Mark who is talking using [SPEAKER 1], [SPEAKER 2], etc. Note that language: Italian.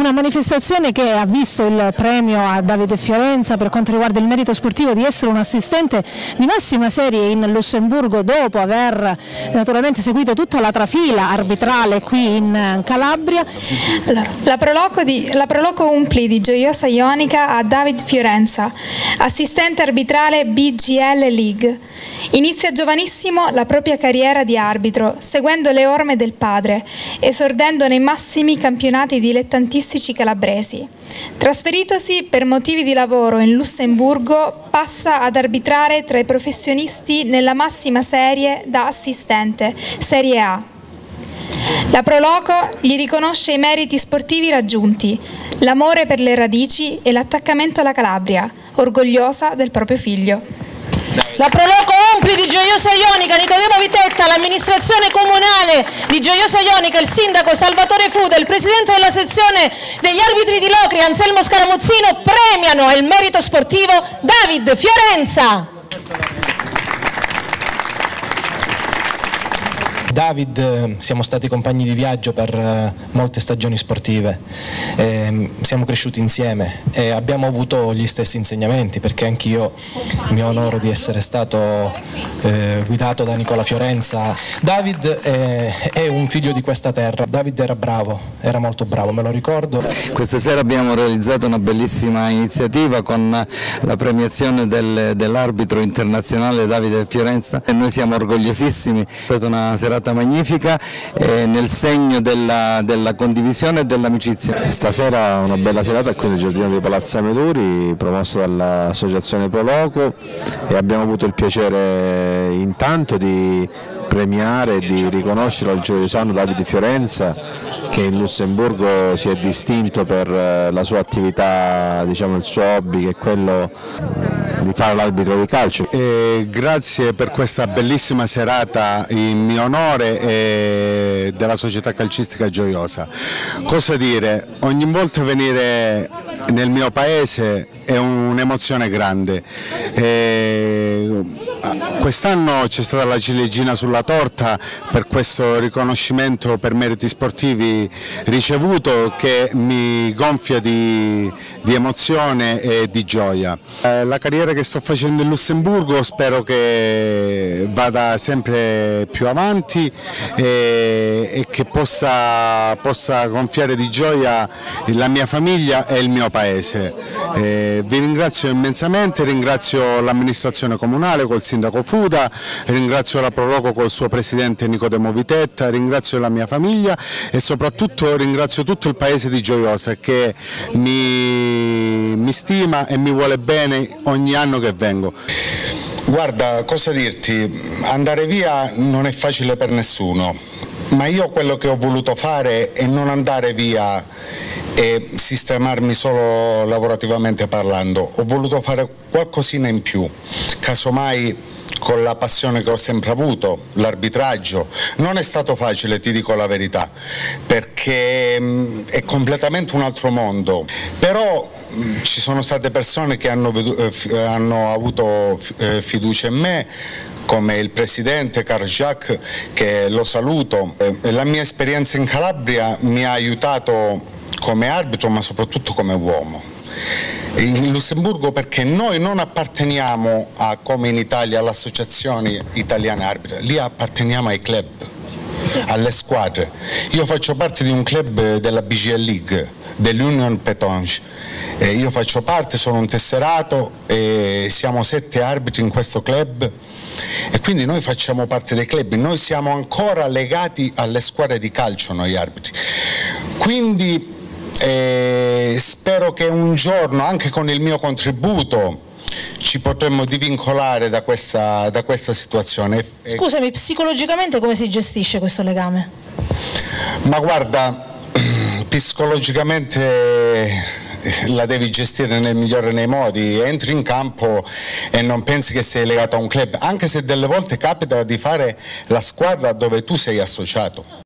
[SPEAKER 1] Una manifestazione che ha visto il premio a Davide Fiorenza per quanto riguarda il merito sportivo di essere un assistente di massima serie in Lussemburgo, dopo aver naturalmente seguito tutta la trafila arbitrale qui in Calabria.
[SPEAKER 2] La Proloco Umpli di Gioiosa Ionica a David Fiorenza, assistente arbitrale BGL League. Inizia giovanissimo la propria carriera di arbitro, seguendo le orme del padre, esordendo nei massimi campionati dilettantistici calabresi. Trasferitosi per motivi di lavoro in Lussemburgo, passa ad arbitrare tra i professionisti nella massima serie da assistente, Serie A. La Proloco gli riconosce i meriti sportivi raggiunti, l'amore per le radici e l'attaccamento alla Calabria, orgogliosa del proprio figlio.
[SPEAKER 1] La Proloco Umpli di Gioiosa Ionica, Nicodemo Vitetta, l'amministrazione comunale di Gioiosa Ionica, il sindaco Salvatore Fuda, il presidente della sezione degli arbitri di Locri, Anselmo Scaramuzzino, premiano il merito sportivo David Fiorenza.
[SPEAKER 3] David, siamo stati compagni di viaggio per molte stagioni sportive, siamo cresciuti insieme e abbiamo avuto gli stessi insegnamenti, perché anch'io mi onoro di essere stato guidato da Nicola Fiorenza. David è un figlio di questa terra. David era bravo, era molto bravo, me lo ricordo.
[SPEAKER 4] Questa sera abbiamo realizzato una bellissima iniziativa con la premiazione dell'arbitro internazionale Davide Fiorenza e noi siamo orgogliosissimi. È stata una serata magnifica nel segno della condivisione e dell'amicizia.
[SPEAKER 5] Stasera una bella serata qui nel giardino dei Palazzi Amaduri, promossa dall'associazione Proloco, e abbiamo avuto il piacere intanto di premiare e di riconoscere al gioiosano Davide Fiorenza, che in Lussemburgo si è distinto per la sua attività, diciamo il suo hobby, che è quello di fare l'arbitro di calcio.
[SPEAKER 6] Grazie per questa bellissima serata in mio onore e della società calcistica Gioiosa. Cosa dire, ogni volta venire nel mio paese è un'emozione grande. Quest'anno c'è stata la ciliegina sulla torta per questo riconoscimento per meriti sportivi ricevuto, che mi gonfia di emozione e di gioia. La carriera che sto facendo in Lussemburgo spero che vada sempre più avanti e che possa gonfiare di gioia la mia famiglia e il mio paese. Vi ringrazio immensamente, ringrazio l'amministrazione comunale col sindaco Fuda, ringrazio la Proloco col suo presidente Nicodemo Vitetta, ringrazio la mia famiglia e soprattutto ringrazio tutto il paese di Gioiosa, che mi stima e mi vuole bene ogni anno che vengo.
[SPEAKER 7] Guarda, cosa dirti, andare via non è facile per nessuno, ma io quello che ho voluto fare è non andare via e sistemarmi solo lavorativamente parlando. Ho voluto fare qualcosina in più, casomai con la passione che ho sempre avuto, l'arbitraggio. Non è stato facile, ti dico la verità, perché è completamente un altro mondo, però ci sono state persone che hanno avuto fiducia in me, come il presidente Carl Jacques, che lo saluto. La mia esperienza in Calabria mi ha aiutato come arbitro, ma soprattutto come uomo. In Lussemburgo, perché noi non apparteniamo come in Italia alle associazioni italiane arbitri, lì apparteniamo ai club, alle squadre. Io faccio parte di un club della BGL League, dell'Union Petange. Io faccio parte, sono un tesserato e siamo 7 arbitri in questo club e quindi noi facciamo parte dei club, noi siamo ancora legati alle squadre di calcio, noi arbitri. Quindi spero che un giorno, anche con il mio contributo, ci potremmo divincolare da questa situazione.
[SPEAKER 1] Scusami, psicologicamente come si gestisce questo legame?
[SPEAKER 7] Ma guarda, psicologicamente la devi gestire nel migliore dei modi. Entri in campo e non pensi che sei legato a un club, anche se delle volte capita di fare la squadra dove tu sei associato.